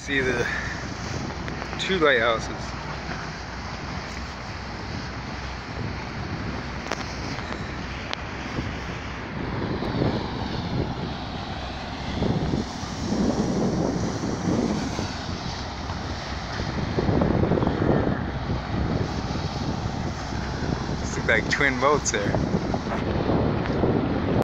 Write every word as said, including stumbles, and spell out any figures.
See the two lighthouses. Look like twin boats there.